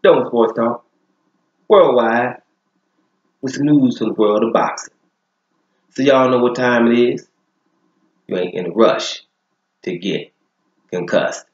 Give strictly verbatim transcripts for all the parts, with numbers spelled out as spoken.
Don't Sports Talk, worldwide, with some news from the world of boxing. So y'all know what time it is. You ain't in a rush to get concussed.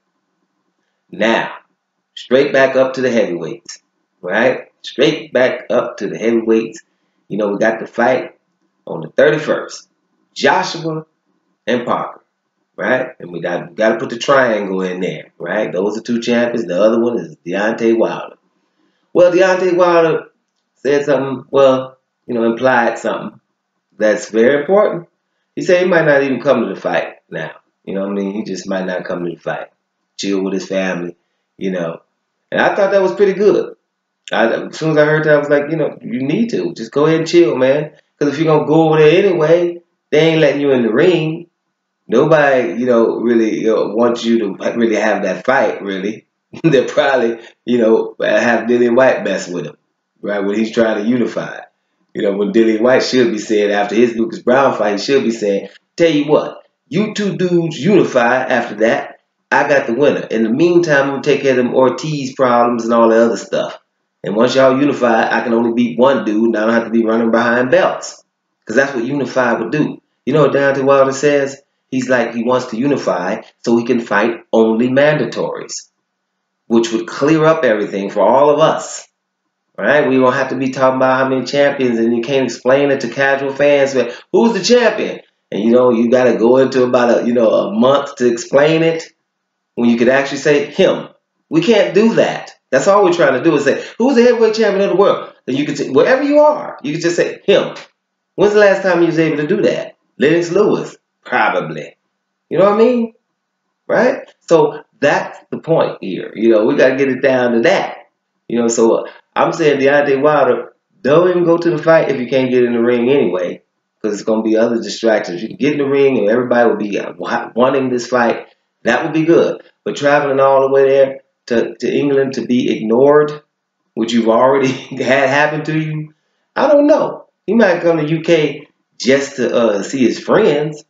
Now, straight back up to the heavyweights, right? Straight back up to the heavyweights. You know, we got the fight on the thirty-first. Joshua and Parker, right? And we got, got to put the triangle in there, right? Those are two champions. The other one is Deontay Wilder. Well, Deontay Wilder said something, well, you know, implied something that's very important. He said he might not even come to the fight now. You know what I mean? He just might not come to the fight. Chill with his family, you know. And I thought that was pretty good. I, as soon as I heard that, I was like, you know, you need to. Just go ahead and chill, man. Because if you're going to go over there anyway, they ain't letting you in the ring. Nobody, you know, really you know, wants you to really have that fight, really. They'll probably, you know, have Dillian White mess with him, right, when he's trying to unify. You know, when Dillian White should be saying, after his Lucas Brown fight, he should be saying, tell you what, you two dudes unify after that, I got the winner. In the meantime, I'm going to take care of them Ortiz problems and all the other stuff. And once y'all unify, I can only beat one dude, and I don't have to be running behind belts. Because that's what unify would do. You know what Deontay Wilder says? He's like, he wants to unify so he can fight only mandatories, which would clear up everything for all of us. Right? We won't have to be talking about how many champions, and you can't explain it to casual fans. But who's the champion? And you know, you got to go into about a you know a month to explain it when you could actually say him. We can't do that. That's all we're trying to do is say who's the heavyweight champion of the world. And you can say wherever you are, you can just say him. When's the last time you was able to do that? Lennox Lewis, probably. You know what I mean? Right? So that's the point here. You know, we got to get it down to that. You know, so uh, I'm saying Deontay Wilder, don't even go to the fight if you can't get in the ring anyway, because it's going to be other distractions. You can get in the ring and everybody will be wanting this fight. That would be good. But traveling all the way there to, to England to be ignored, which you've already had happen to you, I don't know. He might come to U K just to uh, see his friends,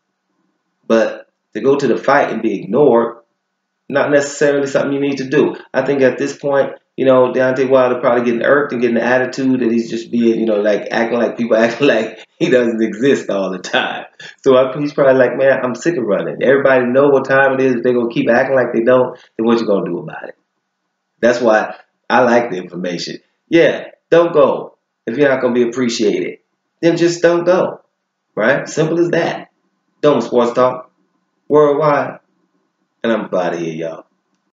but to go to the fight and be ignored, not necessarily something you need to do. I think at this point, you know, Deontay Wilder probably getting irked and getting the attitude that he's just being, you know, like acting like people acting like he doesn't exist all the time. So I, he's probably like, man, I'm sick of running. Everybody know what time it is. If they're going to keep acting like they don't, then what you going to do about it? That's why I like the information. Yeah, don't go. If you're not going to be appreciated, then just don't go. Right? Simple as that. Don't Sports Talk, worldwide. And I'm out of here, y'all.